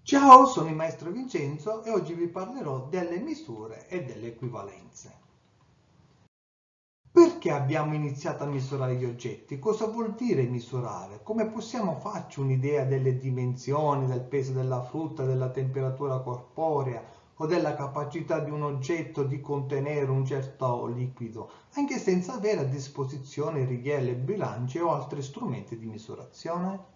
Ciao, sono il maestro Vincenzo e oggi vi parlerò delle misure e delle equivalenze. Perché abbiamo iniziato a misurare gli oggetti? Cosa vuol dire misurare? Come possiamo farci un'idea delle dimensioni, del peso della frutta, della temperatura corporea o della capacità di un oggetto di contenere un certo liquido, anche senza avere a disposizione righelli, bilanci o altri strumenti di misurazione?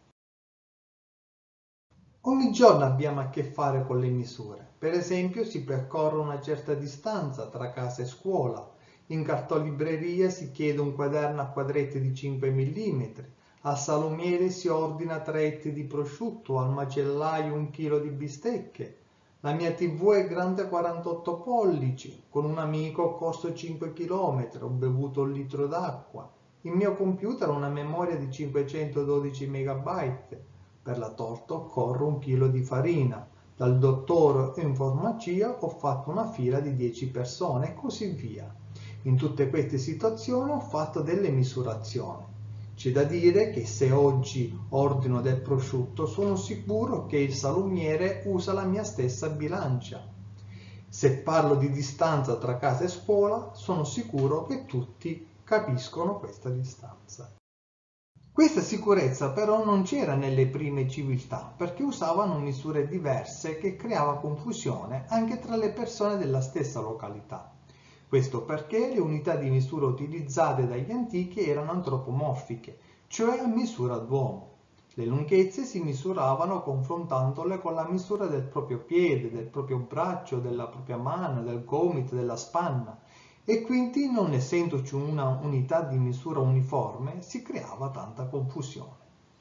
Ogni giorno abbiamo a che fare con le misure. Per esempio, si percorre una certa distanza tra casa e scuola. In cartolibreria si chiede un quaderno a quadretti di 5 mm. Al salumiere si ordina 3 etti di prosciutto, al macellaio 1 chilo di bistecche. La mia TV è grande 48 pollici. Con un amico ho corso 5 km, ho bevuto 1 litro d'acqua. Il mio computer ha una memoria di 512 MB. Per la torta occorre 1 chilo di farina. Dal dottore in farmacia ho fatto una fila di 10 persone e così via. In tutte queste situazioni ho fatto delle misurazioni. C'è da dire che se oggi ordino del prosciutto sono sicuro che il salumiere usa la mia stessa bilancia. Se parlo di distanza tra casa e scuola, sono sicuro che tutti capiscono questa distanza. Questa sicurezza però non c'era nelle prime civiltà, perché usavano misure diverse che creava confusione anche tra le persone della stessa località. Questo perché le unità di misura utilizzate dagli antichi erano antropomorfiche, cioè a misura d'uomo. Le lunghezze si misuravano confrontandole con la misura del proprio piede, del proprio braccio, della propria mano, del gomito, della spanna, e quindi, non essendoci una unità di misura uniforme, si creava tanta confusione.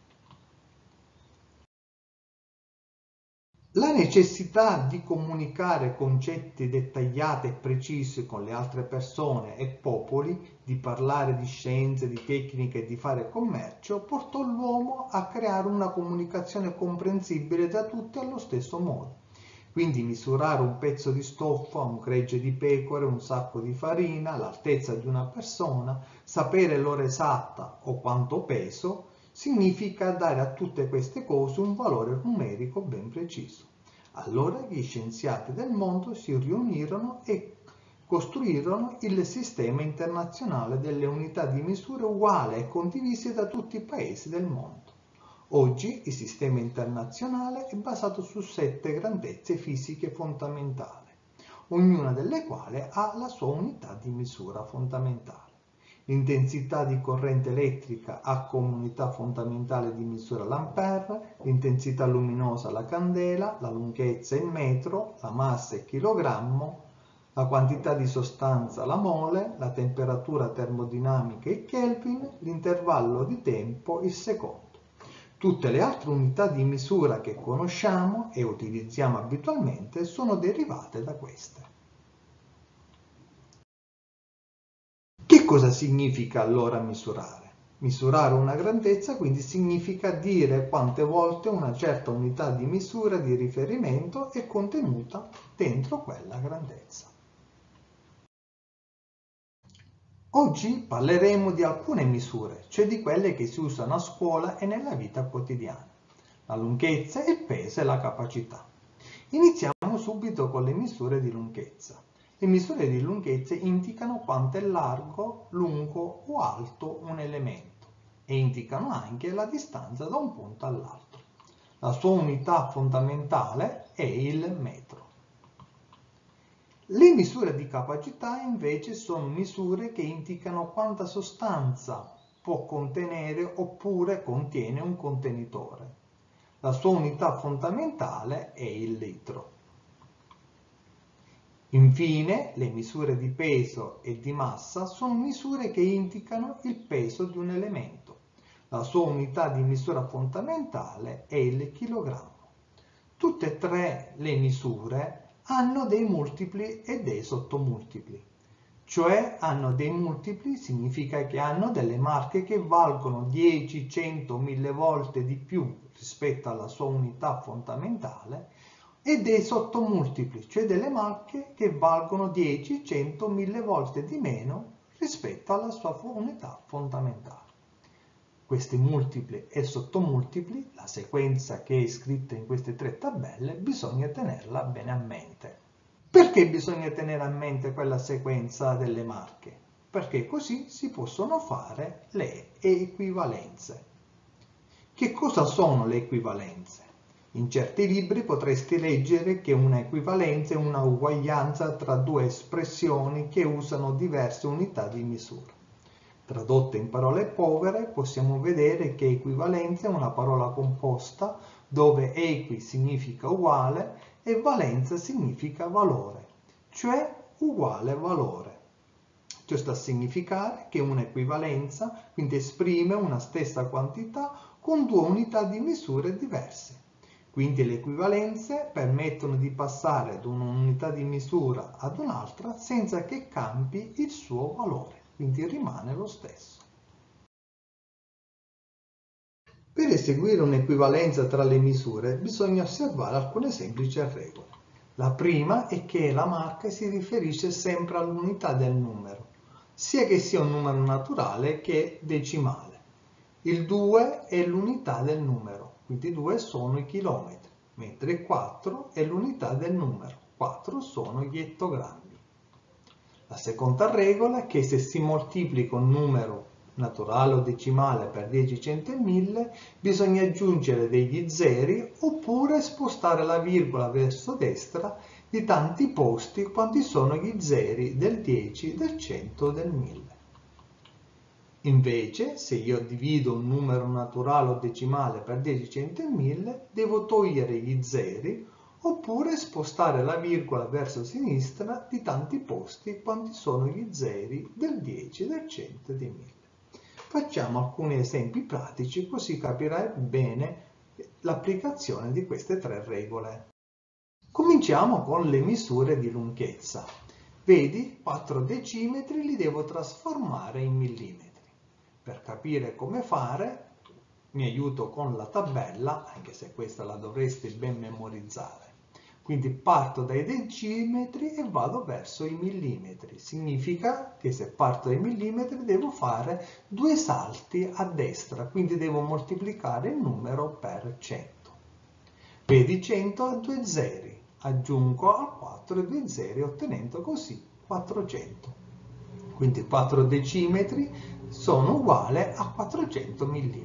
La necessità di comunicare concetti dettagliati e precisi con le altre persone e popoli, di parlare di scienze, di tecniche e di fare commercio, portò l'uomo a creare una comunicazione comprensibile da tutti allo stesso modo. Quindi misurare un pezzo di stoffa, un gregge di pecore, un sacco di farina, l'altezza di una persona, sapere l'ora esatta o quanto peso, significa dare a tutte queste cose un valore numerico ben preciso. Allora gli scienziati del mondo si riunirono e costruirono il sistema internazionale delle unità di misura uguali e condivise da tutti i paesi del mondo. Oggi il sistema internazionale è basato su 7 grandezze fisiche fondamentali, ognuna delle quali ha la sua unità di misura fondamentale. L'intensità di corrente elettrica ha come unità fondamentale di misura l'ampere, l'intensità luminosa la candela, la lunghezza il metro, la massa il chilogrammo, la quantità di sostanza la mole, la temperatura termodinamica il Kelvin, l'intervallo di tempo il secondo. Tutte le altre unità di misura che conosciamo e utilizziamo abitualmente sono derivate da queste. Che cosa significa allora misurare? Misurare una grandezza quindi significa dire quante volte una certa unità di misura di riferimento è contenuta dentro quella grandezza. Oggi parleremo di alcune misure, cioè di quelle che si usano a scuola e nella vita quotidiana. La lunghezza, il peso e la capacità. Iniziamo subito con le misure di lunghezza. Le misure di lunghezza indicano quanto è largo, lungo o alto un elemento e indicano anche la distanza da un punto all'altro. La sua unità fondamentale è il metro. Le misure di capacità invece sono misure che indicano quanta sostanza può contenere oppure contiene un contenitore. La sua unità fondamentale è il litro. Infine, le misure di peso e di massa sono misure che indicano il peso di un elemento. La sua unità di misura fondamentale è il chilogrammo. Tutte e tre le misure hanno dei multipli e dei sottomultipli. Cioè hanno dei multipli significa che hanno delle marche che valgono 10, 100, 1000 volte di più rispetto alla sua unità fondamentale e dei sottomultipli, cioè delle marche che valgono 10, 100, 1000 volte di meno rispetto alla sua unità fondamentale. questi multipli e sottomultipli, la sequenza che è scritta in queste tre tabelle, bisogna tenerla bene a mente. Perché bisogna tenere a mente quella sequenza delle marche? Perché così si possono fare le equivalenze. Che cosa sono le equivalenze? In certi libri potresti leggere che una equivalenza è una uguaglianza tra due espressioni che usano diverse unità di misura. Tradotte in parole povere, possiamo vedere che equivalenza è una parola composta dove equi significa uguale e valenza significa valore, cioè uguale valore. Ciò sta a significare che un'equivalenza quindi esprime una stessa quantità con due unità di misure diverse. Quindi le equivalenze permettono di passare da un'unità di misura ad un'altra senza che cambi il suo valore, quindi rimane lo stesso. Per eseguire un'equivalenza tra le misure bisogna osservare alcune semplici regole. La prima è che la marca si riferisce sempre all'unità del numero, sia che sia un numero naturale che decimale. Il 2 è l'unità del numero, quindi 2 sono i chilometri, mentre 4 è l'unità del numero, 4 sono gli ettogrammi. La seconda regola è che se si moltiplica un numero naturale o decimale per 10, 100 e 1000, bisogna aggiungere degli zeri oppure spostare la virgola verso destra di tanti posti quanti sono gli zeri del 10, del 100 e del 1000. Invece, se io divido un numero naturale o decimale per 10, 100 e 1000, devo togliere gli zeri oppure spostare la virgola verso sinistra di tanti posti quanti sono gli zeri del 10, del 100 e del 1000. Facciamo alcuni esempi pratici così capirai bene l'applicazione di queste tre regole. Cominciamo con le misure di lunghezza. Vedi, 4 decimetri li devo trasformare in millimetri. Per capire come fare, mi aiuto con la tabella, anche se questa la dovresti ben memorizzare. Quindi parto dai decimetri e vado verso i millimetri. Significa che se parto dai millimetri devo fare due salti a destra, quindi devo moltiplicare il numero per 100. Vedi, 100 ha due zeri, aggiungo al 4 due zeri ottenendo così 400. Quindi 4 decimetri sono uguali a 400 mm.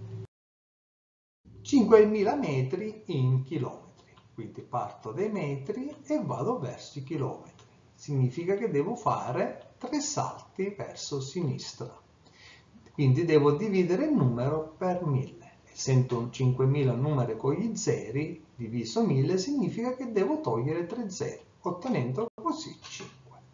5.000 metri in chilometri. Quindi parto dai metri e vado verso i chilometri. Significa che devo fare 3 salti verso sinistra. Quindi devo dividere il numero per 1000. Essendo 5.000 numeri con gli zeri, diviso 1000 significa che devo togliere 3 zeri, ottenendo così 5.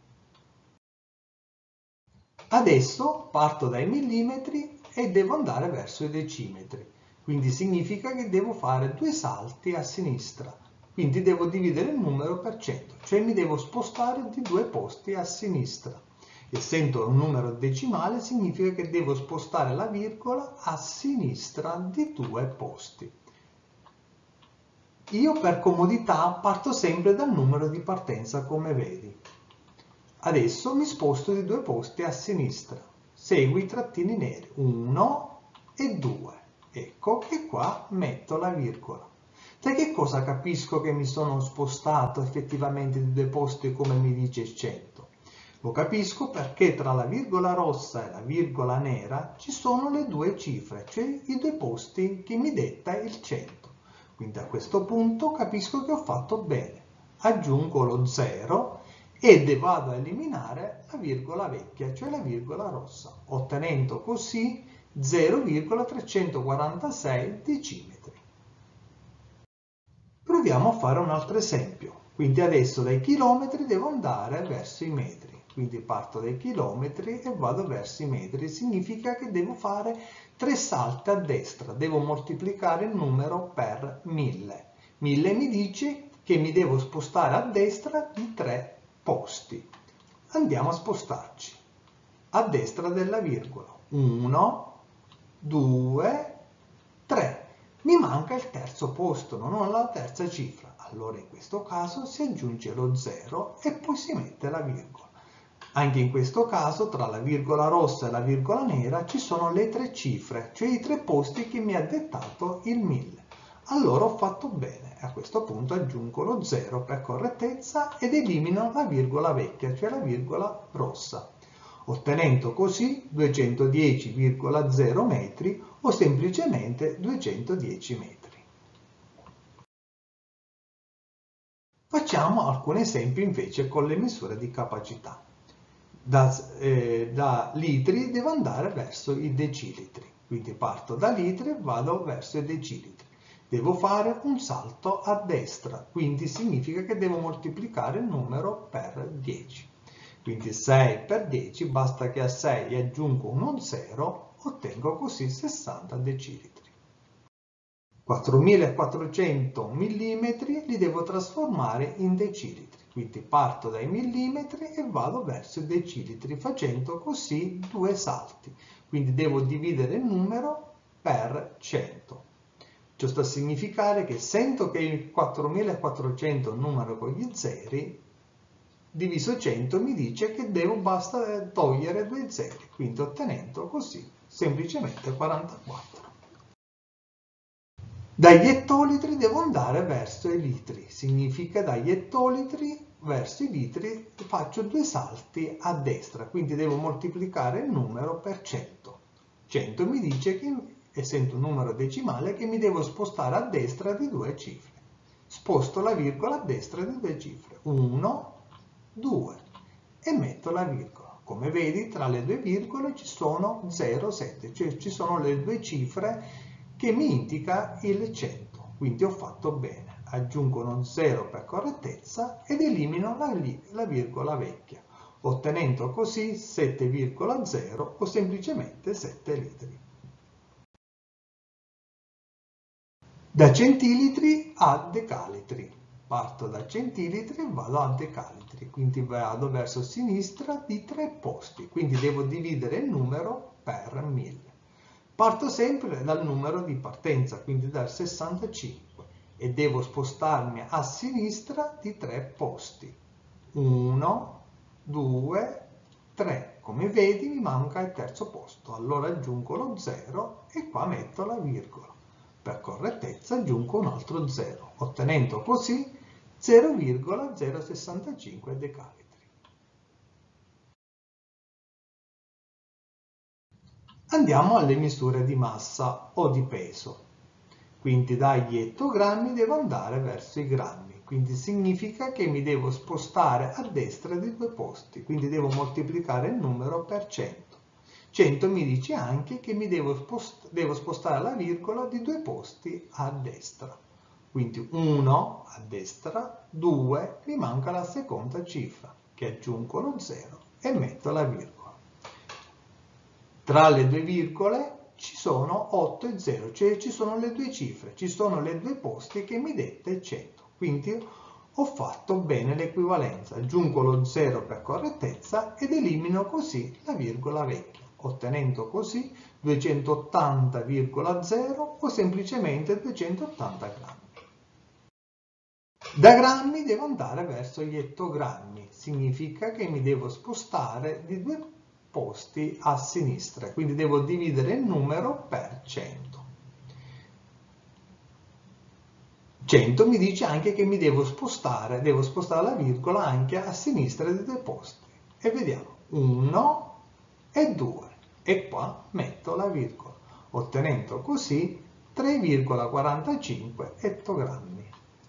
Adesso parto dai millimetri e devo andare verso i decimetri. Quindi significa che devo fare 2 salti a sinistra. Quindi devo dividere il numero per 100, cioè mi devo spostare di 2 posti a sinistra. Essendo un numero decimale significa che devo spostare la virgola a sinistra di 2 posti. Io per comodità parto sempre dal numero di partenza, come vedi. Adesso mi sposto di 2 posti a sinistra. Segui i trattini neri, 1 e 2. Ecco che qua metto la virgola. Da che cosa capisco che mi sono spostato effettivamente di 2 posti come mi dice il 100? Lo capisco perché tra la virgola rossa e la virgola nera ci sono le due cifre, cioè i 2 posti che mi detta il 100. Quindi a questo punto capisco che ho fatto bene. Aggiungo lo 0 e vado a eliminare la virgola vecchia, cioè la virgola rossa, ottenendo così 0,346 decimetri. Proviamo a fare un altro esempio. Quindi adesso dai chilometri devo andare verso i metri. Quindi parto dai chilometri e vado verso i metri. Significa che devo fare 3 salti a destra. Devo moltiplicare il numero per 1000. 1000 mi dice che mi devo spostare a destra di 3 posti. Andiamo a spostarci. A destra della virgola. 1, 2, 3. Mi manca il terzo posto, non ho la terza cifra. Allora in questo caso si aggiunge lo 0 e poi si mette la virgola. Anche in questo caso tra la virgola rossa e la virgola nera ci sono le 3 cifre, cioè i 3 posti che mi ha dettato il 1000. Allora ho fatto bene. A questo punto aggiungo lo 0 per correttezza ed elimino la virgola vecchia, cioè la virgola rossa, ottenendo così 210,0 metri o semplicemente 210 metri. Facciamo alcuni esempi invece con le misure di capacità. Da litri devo andare verso i decilitri, quindi parto da litri e vado verso i decilitri. Devo fare un salto a destra, quindi significa che devo moltiplicare il numero per 10. Quindi 6 per 10, basta che a 6 aggiungo uno 0, ottengo così 60 decilitri. 4400 mm li devo trasformare in decilitri, quindi parto dai millimetri e vado verso i decilitri facendo così 2 salti, quindi devo dividere il numero per 100. Ciò sta a significare che sento che il 4400 è un numero con gli zeri, diviso 100 mi dice che basta togliere 2 zeri, quindi ottenendo così semplicemente 44. Dagli ettolitri devo andare verso i litri, significa dagli ettolitri verso i litri faccio 2 salti a destra, quindi devo moltiplicare il numero per 100. 100 mi dice che, essendo un numero decimale, che mi devo spostare a destra di 2 cifre. Sposto la virgola a destra di 2 cifre, 1, 2 e metto la virgola. Come vedi tra le 2 virgole ci sono 0, 7, cioè ci sono le 2 cifre che mi indica il 100, quindi ho fatto bene. Aggiungo uno 0 per correttezza ed elimino la virgola vecchia, ottenendo così 7,0 o semplicemente 7 litri. Da centilitri a decalitri. Parto da centilitri e vado a decalitri, quindi vado verso sinistra di 3 posti, quindi devo dividere il numero per 1000. Parto sempre dal numero di partenza, quindi dal 65, e devo spostarmi a sinistra di 3 posti. 1, 2, 3. Come vedi mi manca il terzo posto, allora aggiungo lo 0 e qua metto la virgola. Per correttezza aggiungo un altro 0, ottenendo così 0,065 decalitri. Andiamo alle misure di massa o di peso. Quindi dagli ettogrammi devo andare verso i grammi, quindi significa che mi devo spostare a destra di 2 posti, quindi devo moltiplicare il numero per 100. 100 mi dice anche che mi devo spostare la virgola di 2 posti a destra. Quindi 1 a destra, 2, mi manca la seconda cifra, che aggiungo lo 0 e metto la virgola. Tra le 2 virgole ci sono 8 e 0, cioè ci sono le 2 cifre, ci sono le 2 posti che mi detta il 100. Quindi ho fatto bene l'equivalenza, aggiungo lo 0 per correttezza ed elimino così la virgola vecchia, ottenendo così 280,0 o semplicemente 280 grammi. Da grammi devo andare verso gli ettogrammi, significa che mi devo spostare di 2 posti a sinistra, quindi devo dividere il numero per 100. 100 mi dice anche che mi devo spostare la virgola anche a sinistra di 2 posti. E vediamo, 1 e 2, e qua metto la virgola, ottenendo così 3,45 ettogrammi.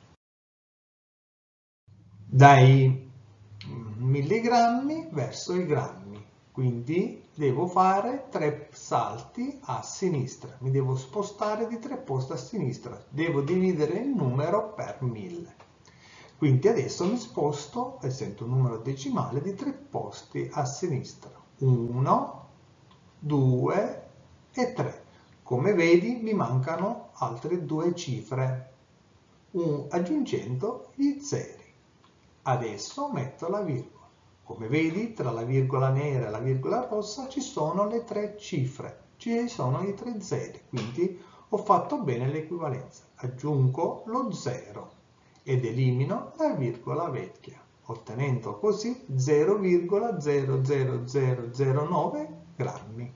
Dai milligrammi verso i grammi. Quindi devo fare 3 salti a sinistra, mi devo spostare di 3 posti a sinistra, devo dividere il numero per 1000. Quindi adesso mi sposto, essendo un numero decimale, di 3 posti a sinistra. 1, 2 e 3. Come vedi mi mancano altre 2 cifre, aggiungendo gli zeri. Adesso metto la virgola. Come vedi, tra la virgola nera e la virgola rossa ci sono le 3 cifre, ci sono i 3 zeri, quindi ho fatto bene l'equivalenza. Aggiungo lo 0 ed elimino la virgola vecchia, ottenendo così 0,00009 grammi.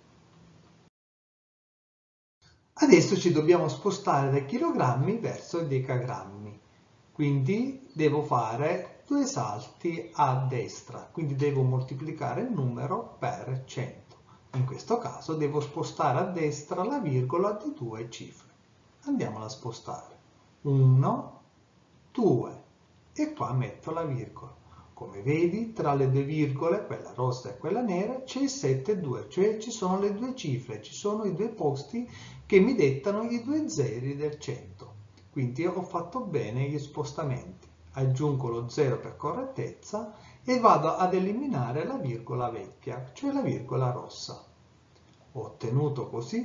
Adesso ci dobbiamo spostare dai chilogrammi verso i decagrammi, quindi devo fare due salti a destra, quindi devo moltiplicare il numero per 100. In questo caso devo spostare a destra la virgola di due cifre. Andiamola a spostare. 1, 2 e qua metto la virgola. Come vedi, tra le due virgole, quella rossa e quella nera, c'è il 7,2, cioè ci sono le due cifre, ci sono i due posti che mi dettano i due zeri del 100. Quindi ho fatto bene gli spostamenti. Aggiungo lo 0 per correttezza e vado ad eliminare la virgola vecchia, cioè la virgola rossa. Ho ottenuto così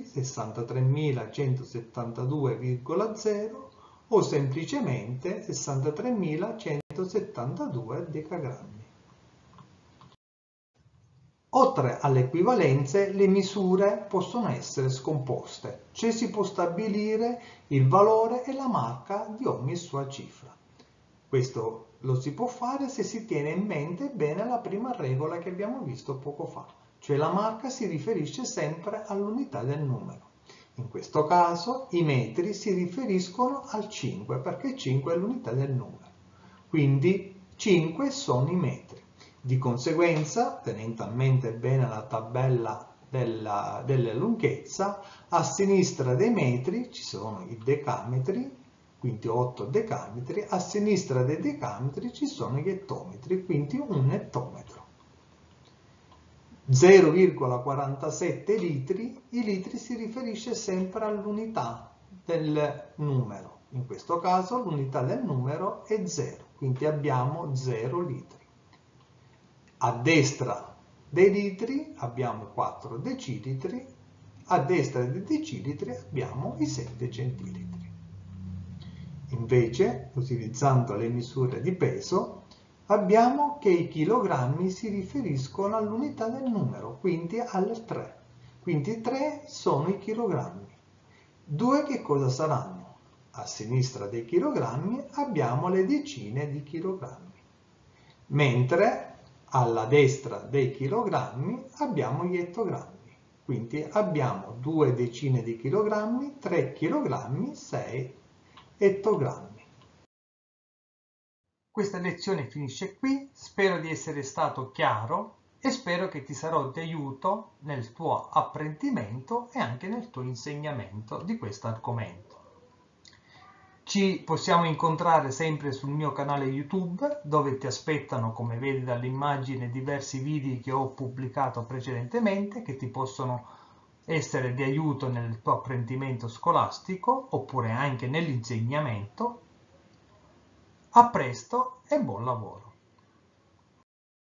63.172,0 o semplicemente 63.172 decagrammi. Oltre alle equivalenze, le misure possono essere scomposte, cioè si può stabilire il valore e la marca di ogni sua cifra. Questo lo si può fare se si tiene in mente bene la prima regola che abbiamo visto poco fa, cioè la marca si riferisce sempre all'unità del numero. In questo caso i metri si riferiscono al 5 perché 5 è l'unità del numero. Quindi 5 sono i metri. Di conseguenza, tenendo a mente bene la tabella della lunghezza, a sinistra dei metri ci sono i decametri, quindi 8 decametri, a sinistra dei decametri ci sono gli ettometri, quindi un ettometro. 0,47 litri, i litri si riferisce sempre all'unità del numero. In questo caso l'unità del numero è 0, quindi abbiamo 0 litri. A destra dei litri abbiamo 4 decilitri, a destra dei decilitri abbiamo i 7 centilitri. Invece, utilizzando le misure di peso, abbiamo che i chilogrammi si riferiscono all'unità del numero, quindi al 3. Quindi 3 sono i chilogrammi. 2 che cosa saranno? A sinistra dei chilogrammi abbiamo le decine di chilogrammi, mentre alla destra dei chilogrammi abbiamo gli ettogrammi. Quindi abbiamo 2 decine di chilogrammi, 3 chilogrammi, 6 ettogrammi. Questa lezione finisce qui, spero di essere stato chiaro e spero che ti sarò di aiuto nel tuo apprendimento e anche nel tuo insegnamento di questo argomento. Ci possiamo incontrare sempre sul mio canale YouTube, dove ti aspettano, come vedi dall'immagine, diversi video che ho pubblicato precedentemente che ti possono essere di aiuto nel tuo apprendimento scolastico oppure anche nell'insegnamento. A presto e buon lavoro!